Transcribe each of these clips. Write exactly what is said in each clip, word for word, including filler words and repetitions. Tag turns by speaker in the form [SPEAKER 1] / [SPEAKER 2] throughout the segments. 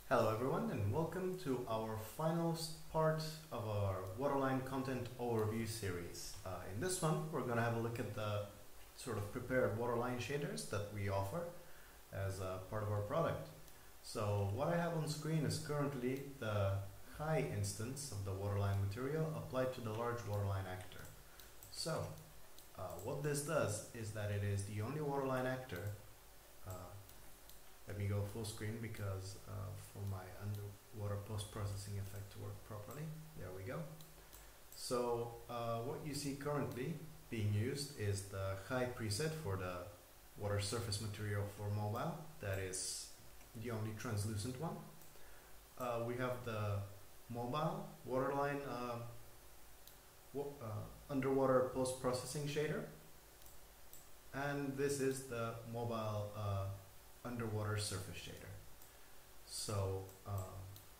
[SPEAKER 1] Hello everyone and welcome to our final part of our Waterline content overview series. Uh, in this one we're going to have a look at the sort of prepared Waterline shaders that we offer as a part of our product. So what I have on screen is currently the high instance of the Waterline material applied to the large Waterline actor. So uh, what this does is that it is the only Waterline actor. uh, Let me go full screen because uh, for my underwater post-processing effect to work properly. There we go. So uh, what you see currently being used is the high preset for the water surface material for mobile. That is the only translucent one. Uh, we have the mobile Waterline uh, uh, underwater post-processing shader, and this is the mobile uh, underwater surface shader. So uh,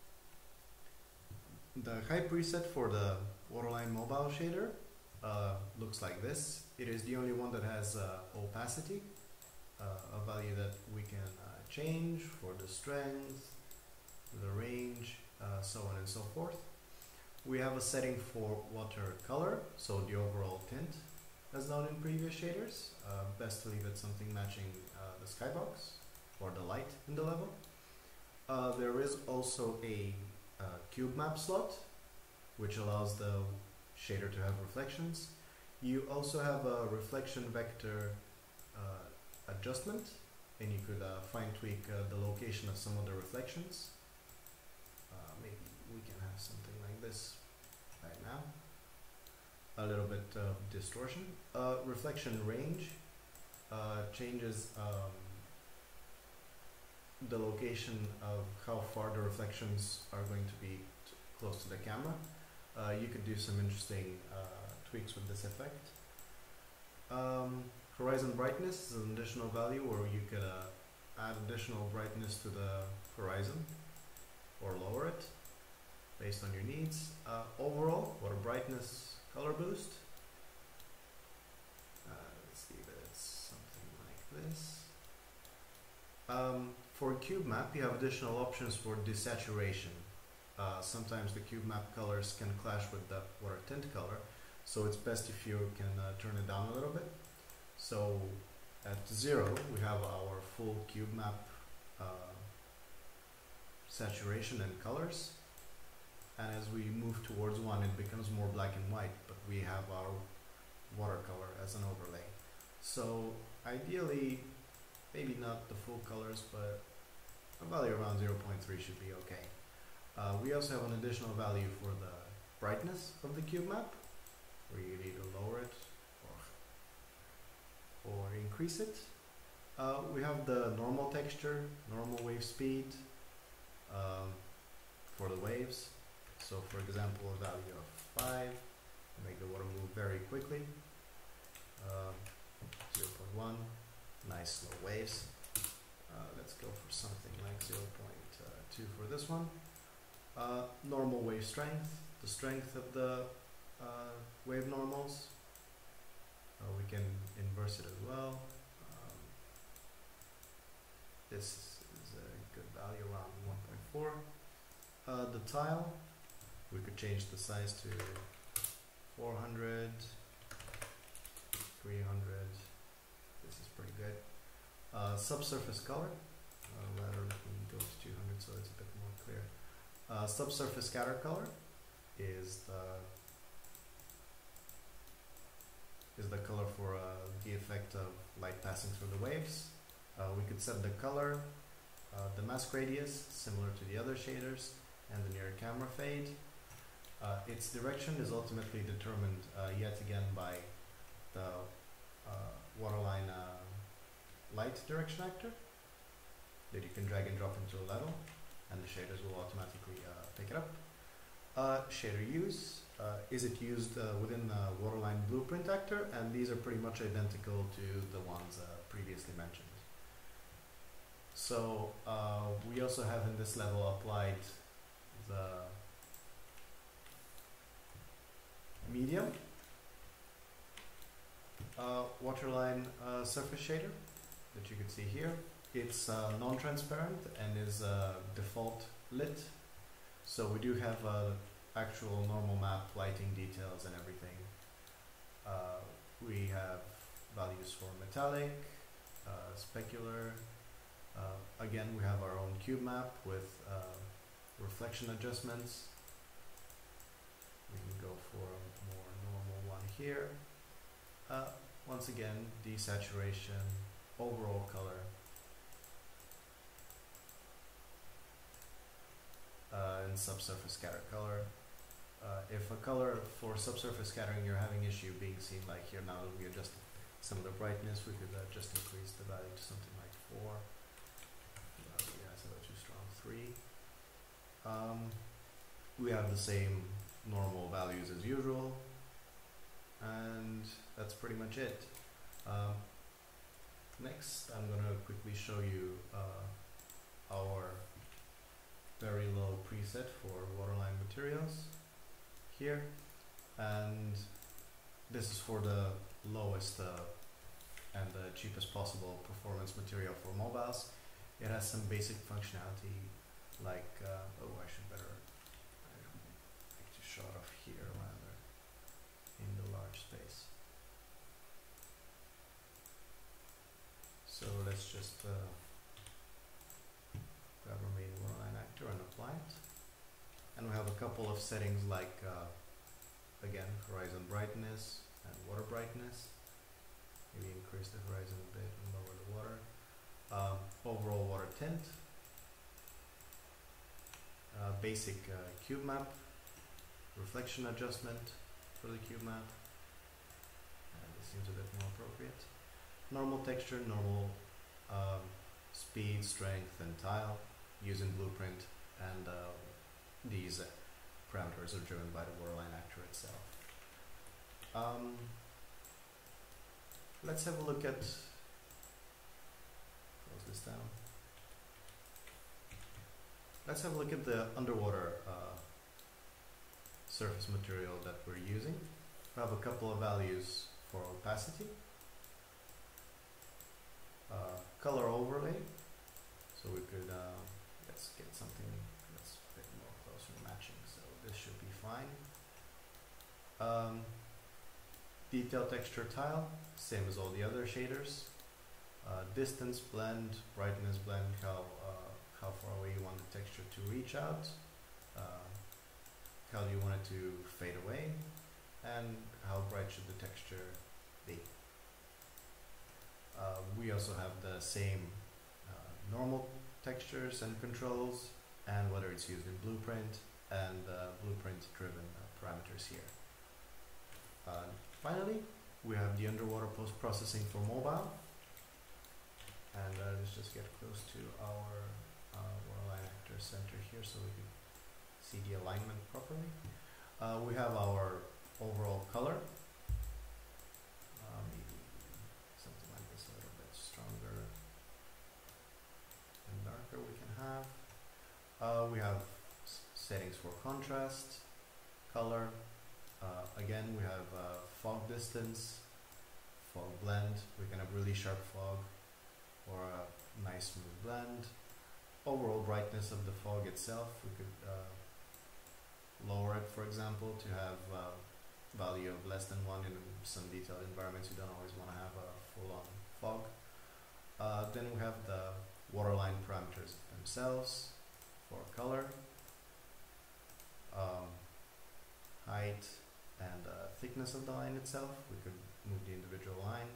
[SPEAKER 1] the high preset for the Waterline mobile shader uh, looks like this. It is the only one that has uh, opacity, uh, a value that we can uh, change for the strength, the range, uh, so on and so forth. We have a setting for watercolor, so the overall tint as known in previous shaders. Uh, best to leave it something matching uh, the skybox or the light in the level. Uh, there is also a uh, cube map slot which allows the shader to have reflections. You also have a reflection vector uh, adjustment, and you could uh, fine tweak uh, the location of some of the reflections. Uh, maybe we can have something like this right now. A little bit of distortion. Uh, reflection range uh, changes um, the location of how far the reflections are going to be t close to the camera. Uh, you could do some interesting uh, tweaks with this effect. Um, horizon brightness is an additional value where you could uh, add additional brightness to the horizon or lower it based on your needs. Uh, overall, water brightness color boost. Uh, let's see if it's something like this. Um, For cube map, you have additional options for desaturation. Uh, sometimes the cube map colors can clash with the water tint color, so it's best if you can uh, turn it down a little bit. So at zero, we have our full cube map uh, saturation and colors, and as we move towards one, it becomes more black and white, but we have our watercolor as an overlay. So ideally, maybe not the full colors, but a value around zero point three should be okay. Uh, we also have an additional value for the brightness of the cube map, where you can either lower it or, or increase it. Uh, we have the normal texture, normal wave speed um, for the waves. So for example, a value of five, make the water move very quickly. Uh, zero point one. Nice slow waves. Uh, let's go for something like zero point two for this one. Uh, normal wave strength, the strength of the uh, wave normals. Uh, we can inverse it as well. Um, this is a good value around one point four. Uh, the tile, we could change the size to four hundred, three hundred. This is pretty good. Uh, subsurface color, uh, rather we can go to two hundred so it's a bit more clear. Uh, subsurface scatter color is the is the color for uh, the effect of light passing through the waves. Uh, we could set the color, uh, the mask radius, similar to the other shaders, and the near camera fade. Uh, its direction is ultimately determined uh, yet again by the uh, Waterline uh, light direction actor that you can drag and drop into a level, and the shaders will automatically uh, pick it up. Uh, shader use, uh, is it used uh, within the Waterline blueprint actor, and these are pretty much identical to the ones uh, previously mentioned. So uh, we also have in this level applied the medium uh, Waterline uh, surface shader that you can see here. it's uh, non-transparent and is uh, default lit. So we do have uh, actual normal map lighting details and everything. Uh, we have values for metallic, uh, specular. Uh, again, we have our own cube map with uh, reflection adjustments. We can go for a more normal one here. Uh, once again, desaturation, overall color. Uh, and subsurface scatter color. Uh, if a color for subsurface scattering you're having issue being seen, like here now that we adjusted some of the brightness, we could uh, just increase the value to something like four. Uh, yeah, it's a little too strong, three. Um, we have the same normal values as usual, and that's pretty much it. Um, next, I'm going to quickly show you uh, our very low preset for waterline materials here, and this is for the lowest uh, and the cheapest possible performance material for mobiles. It has some basic functionality like uh, oh, I should better I like to show it off here rather in the large space. So let's just uh, grab our main waterline actor and apply it. And we have a couple of settings like uh, again, horizon brightness and water brightness. Maybe increase the horizon a bit and lower the water. Um, overall water tint. Uh, basic uh, cube map. Reflection adjustment for the cube map. And this seems a bit more appropriate. Normal texture, normal um, speed, strength, and tile using blueprint, and uh, these parameters are driven by the waterline actor itself. Um, let's have a look at, close this down. Let's have a look at the underwater uh, surface material that we're using. We have a couple of values for opacity, uh, color overlay, so we could uh, let's get something that's a bit more closer to matching, so this should be fine. Um, detail texture tile, same as all the other shaders. Uh, distance blend, brightness blend, how, uh, how far away you want the texture to reach out, uh, how do you want it to fade away, and how bright should the texture be. Uh, we also have the same uh, normal textures and controls, and whether it's used in blueprint and uh, blueprint driven uh, parameters here. Uh, finally, we have the underwater post-processing for mobile, and uh, let's just get close to our uh, waterline actor center here so we can see the alignment properly. Uh, we have our overall color, uh, maybe something like this, a little bit stronger and darker we can have. Uh, we have s settings for contrast, color. Uh, again, we have uh, fog distance, fog blend. We can have really sharp fog or a nice smooth blend. Overall brightness of the fog itself, we could uh, lower it, for example, to have a value of less than one. In some detailed environments, you don't always want to have a full-on fog. Uh, then we have the waterline parameters themselves for color, um, height, and uh, thickness of the line itself. We could move the individual line.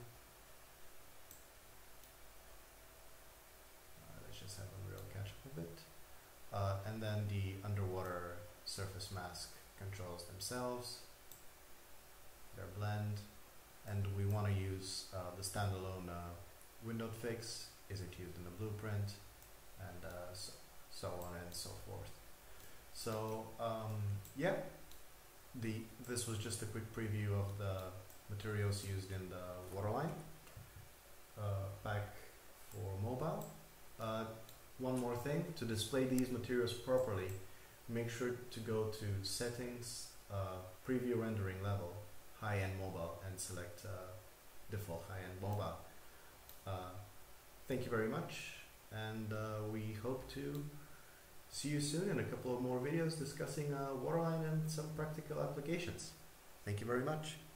[SPEAKER 1] Uh, let's just have a real catch up of it. Uh, and then the underwater surface mask controls themselves, their blend, and we want to use uh, the standalone uh, windowed fix. Is it used in the blueprint, and uh, so, so on and so forth. So um, yeah, the this was just a quick preview of the materials used in the waterline uh, pack for mobile. Uh, one more thing, to display these materials properly, make sure to go to settings, uh, preview rendering level, high-end mobile, and select uh, default high-end mobile. Uh, thank you very much, and uh, we hope to see you soon in a couple of more videos discussing uh, Waterline and some practical applications. Thank you very much.